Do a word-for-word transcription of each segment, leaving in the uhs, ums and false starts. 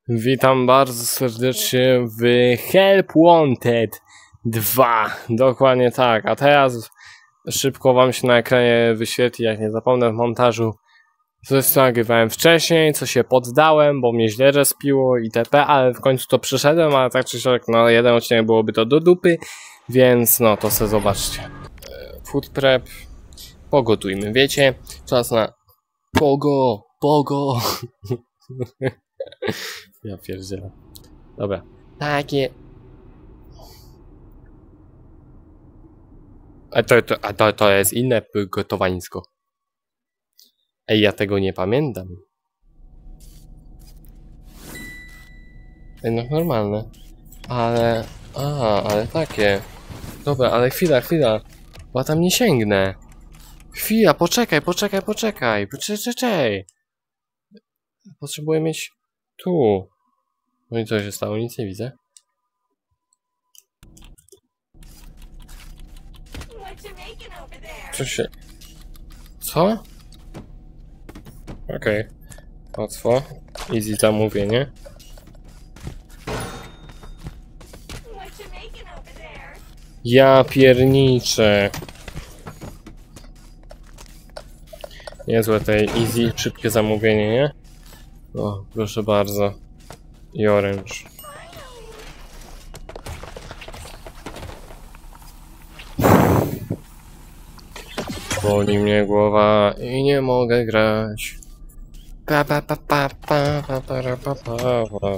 Witam bardzo serdecznie w Help Wanted dwa. Dokładnie tak. A teraz szybko wam się na ekranie wyświetli, jak nie zapomnę w montażu, co nagrywałem wcześniej, co się poddałem, bo mnie źle respiło itp., ale w końcu to przeszedłem, ale tak czy siak na jeden odcinek byłoby to do dupy, więc no to sobie zobaczcie. Food prep. Pogotujmy, wiecie? Czas na pogo, pogo. Ja pierdzielę. Dobra. Takie. A to, to, a to, to jest inne gotowańsko. Ej, ja tego nie pamiętam. Ej, no normalne. Ale... A, ale takie. Dobra, ale chwila, chwila. Bo ja tam nie sięgnę. Chwila, poczekaj, poczekaj, poczekaj. Poczekaj. Potrzebuję mieć... Tu. No i co się stało? Nic nie widzę. Co się... Co? Okej. Okay. Łatwo. Easy zamówienie. Ja pierniczę. Niezłe tej easy, szybkie zamówienie, nie? O, proszę bardzo. I orange. Boli mnie głowa i nie mogę grać. Pa pa pa pa pa pa pa pa pa pa.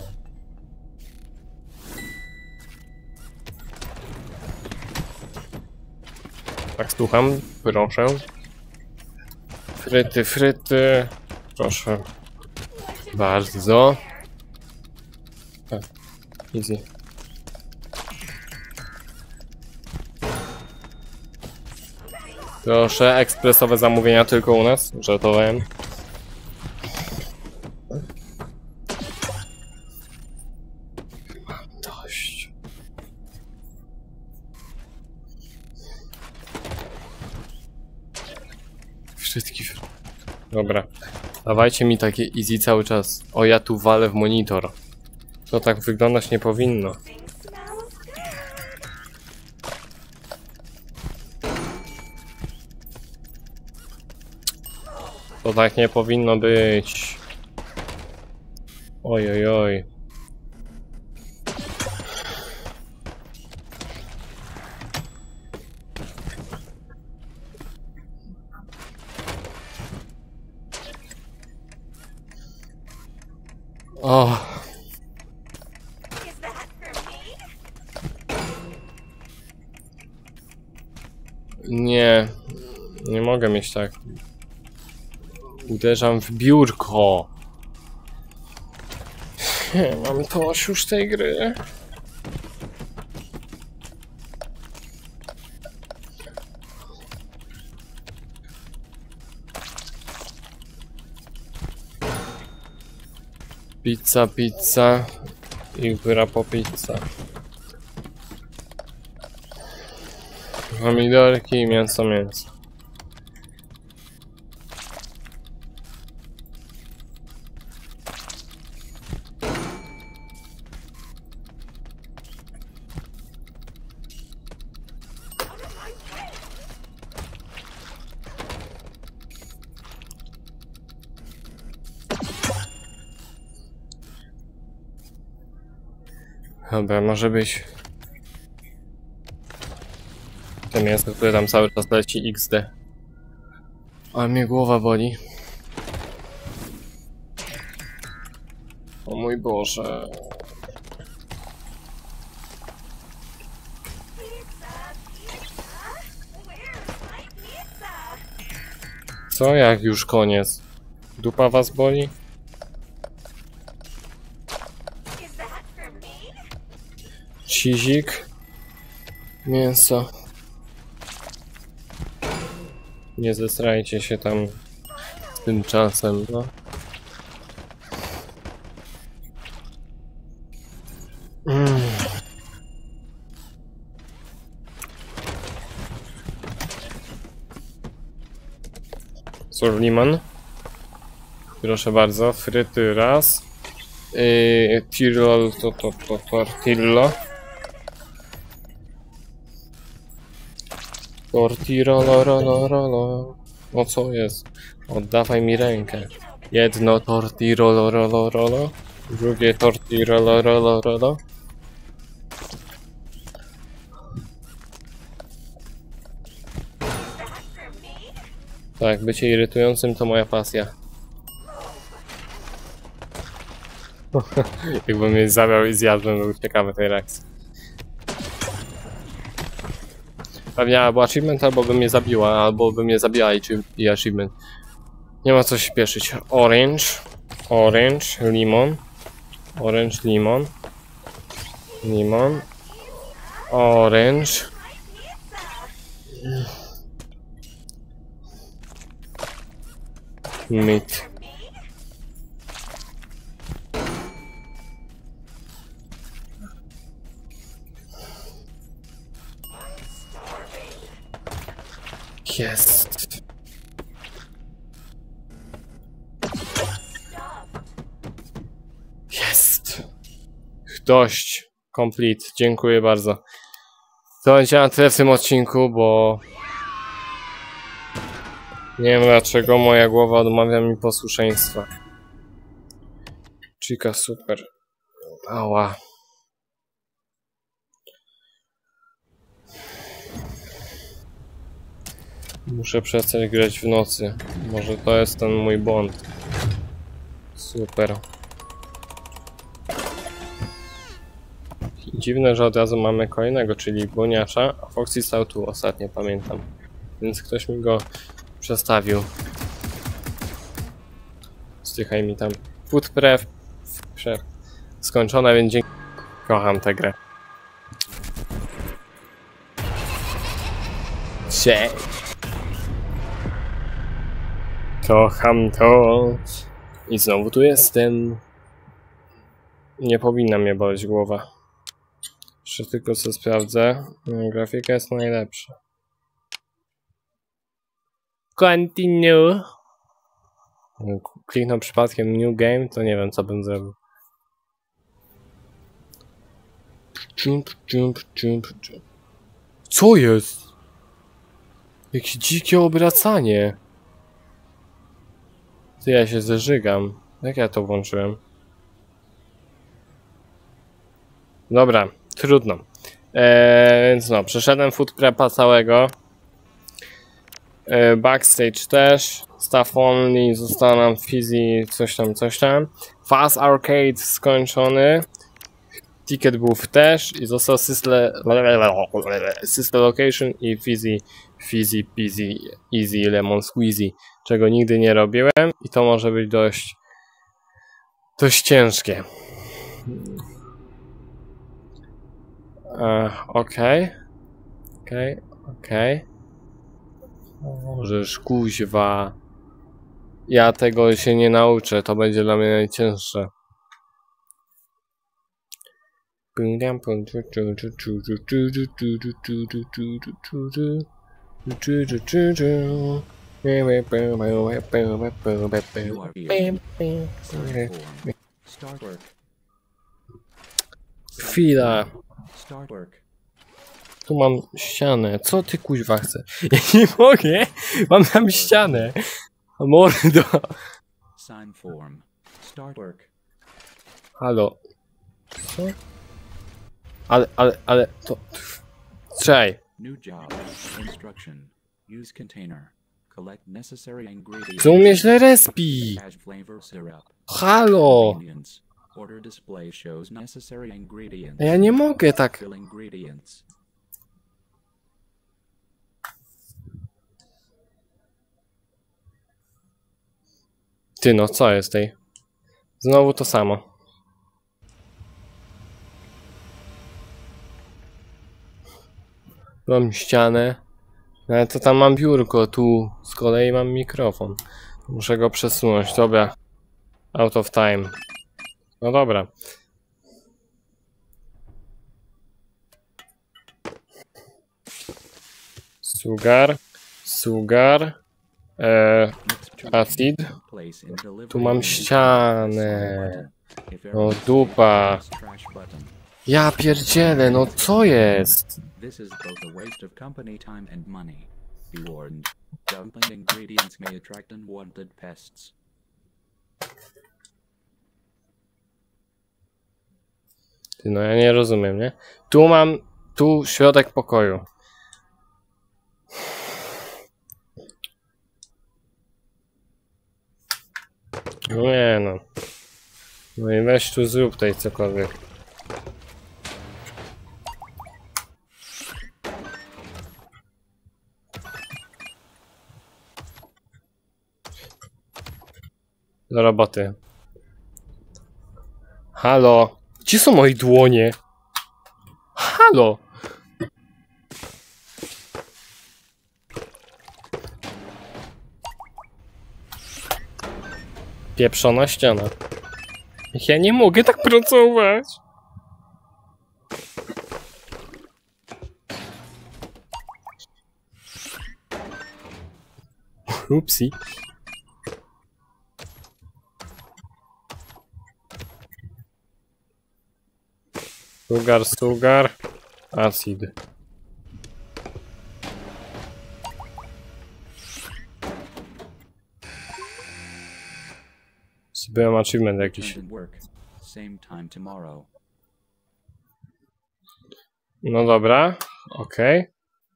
Tak, słucham, proszę. Fryty, fryty. Proszę. Bardzo. Tak, easy. Proszę, ekspresowe zamówienia tylko u nas. Żartowałem. Mam dość. Wszystkich. Dobra. Dawajcie mi takie easy cały czas. O, ja tu walę w monitor. To tak wyglądać nie powinno. To tak nie powinno być. Oj, oj, oj. O. Nie. Nie mogę mieć tak. Uderzam w biurko. Mam dość już tej gry. Pizza, pizza i góra po pizza. Pomidorki i mięso, mięso. Dobra, może być to mięso, które tam cały czas leci iks de. Ale mnie głowa boli. O mój Boże. Co, jak już koniec? Dupa was boli? Cizik. Mięso. Nie zesrajcie się tam z tym czasem, no. Mm. Surliman. Proszę bardzo, fryty raz. Yy, Tirol to to to tortillo. Tortiro rolo rolo. O co jest? Oddawaj mi rękę. Jedno tortiro rolo rolo. Drugie tortiro rolo rolo. Tak, bycie irytującym to moja pasja. Jakbym mnie zabrał i zjadłem, był ciekawy tej reakcji. Pewnie albo achievement, albo by mnie zabiła, albo by mnie zabiła i, i achievement. Nie ma co się śpieszyć. Orange, orange, limon, orange, limon, limon, orange. Meat. Jest. Jest. Dość. Complete. Dziękuję bardzo. To będzie na tyle w tym odcinku, bo nie wiem dlaczego moja głowa odmawia mi posłuszeństwa. Chica super. Ała. Muszę przestać grać w nocy. Może to jest ten mój błąd. Super. Dziwne, że od razu mamy kolejnego, czyli Boniacza, a Foxy stał tu ostatnio, pamiętam. Więc ktoś mi go przestawił. Zdychaj mi tam. Food prep. Skończone, więc dzięki. Kocham tę grę. Cześć. Kocham to. I znowu tu jestem. Nie powinna mnie boleć głowa. Jeszcze tylko co sprawdzę. Grafika jest najlepsza. Continue. Kliknął przypadkiem New Game, to nie wiem co bym zrobił. Jump, jump, jump, jump. Co jest? Jakieś dzikie obracanie. Ty, ja się zeżygam. Jak ja to włączyłem? Dobra, trudno. Eee, więc no, przeszedłem food prepa całego. Eee, backstage też. Staff only, została nam Fizzy, coś tam, coś tam. Fast Arcade skończony. Ticket Booth też. I został Sister, Sister Location i Fizzy, Fizzy, Pizzy, Easy, Lemon Squeezy. Czego nigdy nie robiłem. I to może być dość, dość ciężkie. Uh, okej. Okej, okej. Możesz kuźwa. Ja tego się nie nauczę, to będzie dla mnie najcięższe. Chwila. Tu mam ścianę. Co ty kuźwa chcesz? Ja nie mogę. Mam tam ścianę. Mordo. Halo. Co? Ale, ale, ale to... Czekaj. Co mnie źle respi? Halo. Ja nie mogę tak. Ty no, co jest tej? Znowu to samo. Mam ścianę. No ale to tam mam biurko, tu z kolei mam mikrofon. Muszę go przesunąć, dobra. Out of time. No dobra. Sugar. Sugar. Eee, acid. Tu mam ścianę. No dupa. Ja pierdzielę, no co jest? This is both a waste of company time and money. Be warned. Dumping ingredients may attract unwanted pests. Ty, no ja nie rozumiem, nie? Tu mam, tu środek pokoju. No nie no. No i weź tu zrób tutaj cokolwiek. Do roboty. Halo? Gdzie są moje dłonie? Halo? Pieprzona ściana. Ja nie mogę tak pracować. Upsi. Sugar, sugar. Acid. Zbyłem achievement jakiś. No dobra, okej. Okay.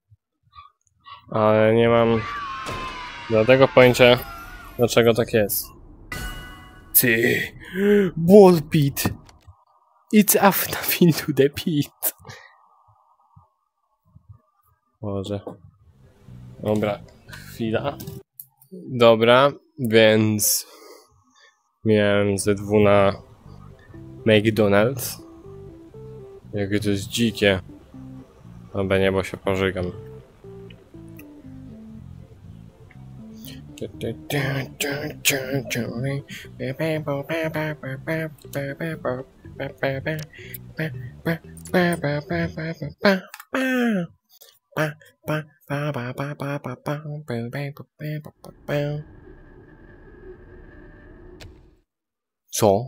Ale nie mam żadnego pojęcia, dlaczego tak jest. Ty, ball pit. It's up into the pit. Boże. Dobra, chwila. Dobra, więc miałem ze dwu na McDonald's. Jakie to jest dzikie. Dobra, nie, bo się pożygam. Co?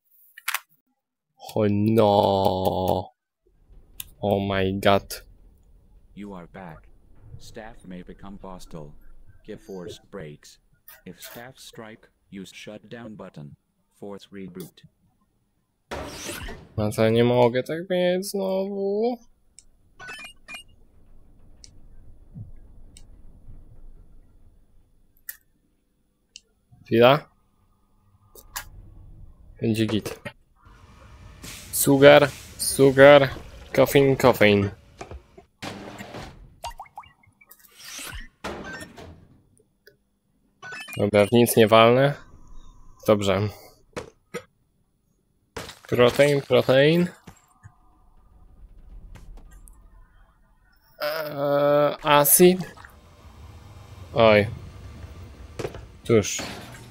Oh no. Oh my god. You are back. Staff may become hostile. Give force breaks. If staff strike, use shutdown button. Force reboot. No to nie mogę tak mieć znowu. Chwila. Będzie git. Sugar, sugar, coffin, coffin. Dobra, w nic nie walnę. Dobrze. Protein, protein. Eee, acid. Oj. Cóż.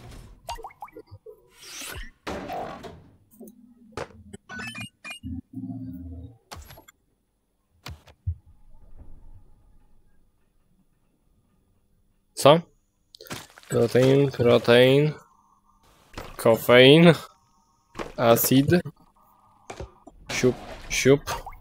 Co? Protein, protein. Kofein. Acid. Siup, siup.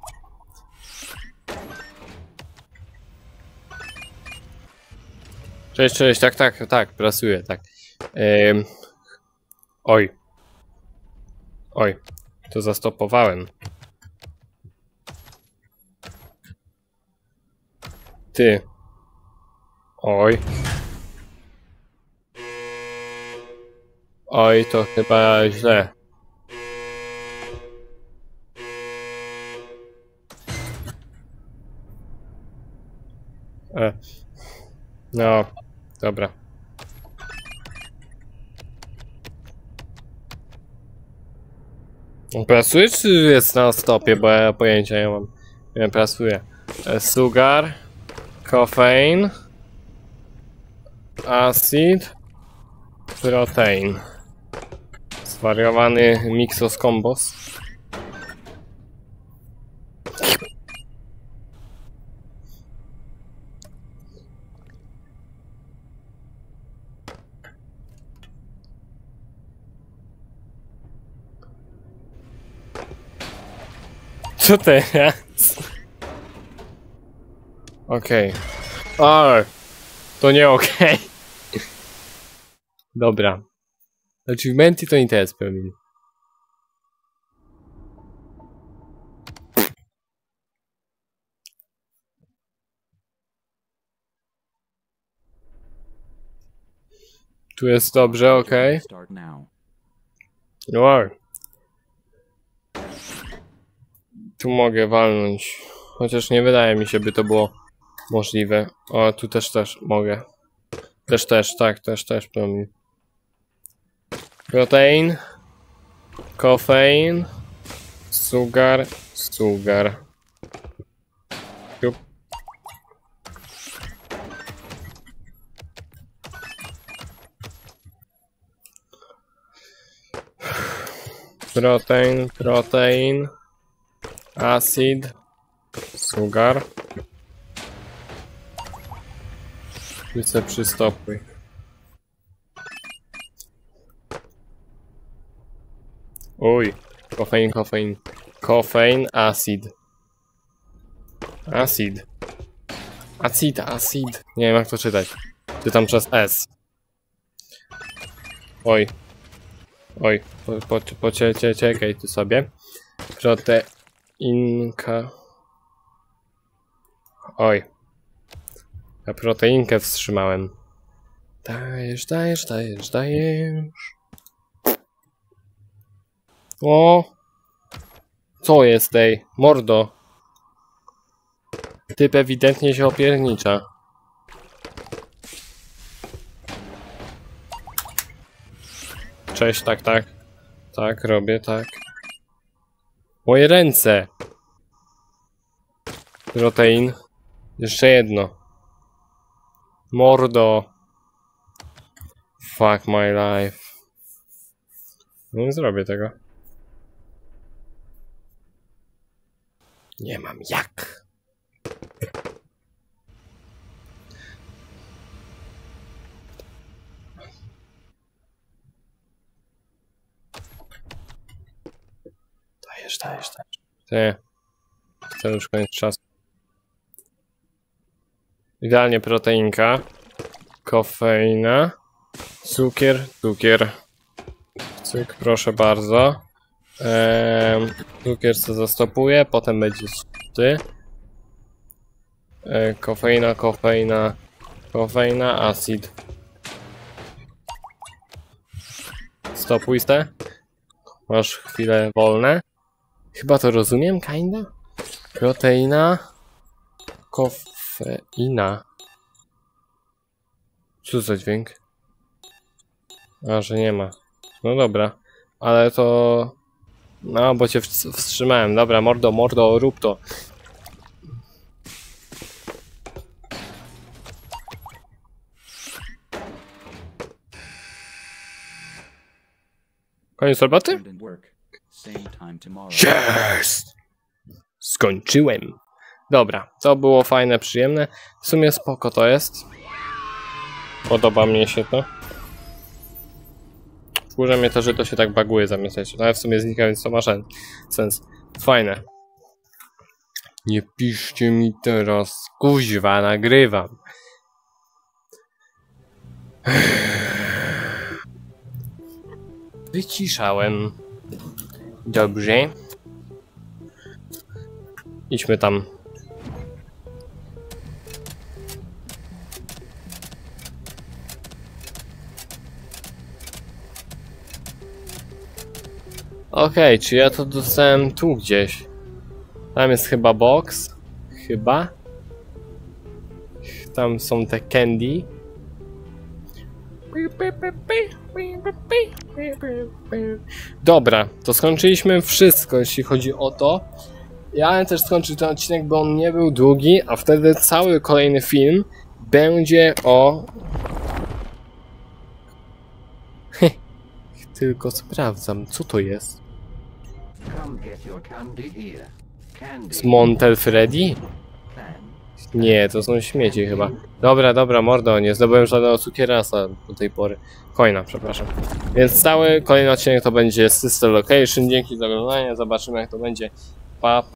Cześć, cześć, tak, tak, tak, pracuję, tak. Ym... Oj. Oj, to zastopowałem. Ty. Oj. Oj, to chyba źle. E. No, dobra. Pracuje czy jest na stopie, bo ja pojęcia nie mam. Nie pracuję. Sugar, coffein, acid, protein. Zwariowany Mixos Combos. Co teraz? Okej. Okay. Ale to nie okej. Okay. Dobra. Achievementy to nie teraz pełni. Tu jest dobrze, okej. Start now. No. Tu mogę walnąć. Chociaż nie wydaje mi się, by to było możliwe. O, tu też też mogę. Też też, tak, też też pełni. Protein. Kofein. Sugar. Sugar. Jup. Protein, protein. Acid. Sugar. I se przystopuj. Uj, kofein, kofein. Kofein, acid. Acid. Acid, acid. Nie wiem jak to czytać. Czytam przez S. Oj. Oj, po, po, po, cie, cie, czekaj tu sobie. Proteinka. Oj. Ja proteinkę wstrzymałem. Dajesz, dajesz, dajesz, dajesz. O! Co jest tej? Mordo. Typ ewidentnie się opiernicza. Cześć, tak, tak. Tak, robię, tak. Moje ręce! Protein. Jeszcze jedno. Mordo. Fuck my life. No nie zrobię tego. Nie mam jak. Dajesz, dajesz, dajesz. Nie. Chcę już koniec czasu. Idealnie proteinka. Kofeina. Cukier, cukier. Cyk, proszę bardzo. Eee, cukier co zastopuje, potem będzie ty. Eee, kofeina, kofeina, kofeina, acid. Stopuj te. Masz chwilę wolne. Chyba to rozumiem, kinda? Proteina. Kofeina. Co za dźwięk? A, że nie ma. No dobra. Ale to... No, bo cię wstrzymałem. Dobra, mordo, mordo, rób to. Koniec roboty? Yes! Skończyłem. Dobra, to było fajne, przyjemne. W sumie spoko to jest. Podoba mnie się to. Wkurza mnie to, że to się tak baguje zamiast lecieć. Ale w sumie znika, więc to ma sens. Fajne. Nie piszcie mi teraz. Kuźwa, nagrywam. Wyciszałem. Dobrze. Idźmy tam. Okej, okay, czy ja to dostałem tu gdzieś? Tam jest chyba box. Chyba. Tam są te candy. Dobra, to skończyliśmy wszystko, jeśli chodzi o to. Ja też skończył ten odcinek, bo on nie był długi, a wtedy cały kolejny film będzie o... Tylko sprawdzam, co to jest. Z Montel Freddy? Nie, to są śmieci chyba. Dobra, dobra, mordo, nie zdobyłem żadnego cukierasa do tej pory. Coina, przepraszam. Więc cały kolejny odcinek to będzie Sister Location. Dzięki za oglądanie, zobaczymy jak to będzie. Pa.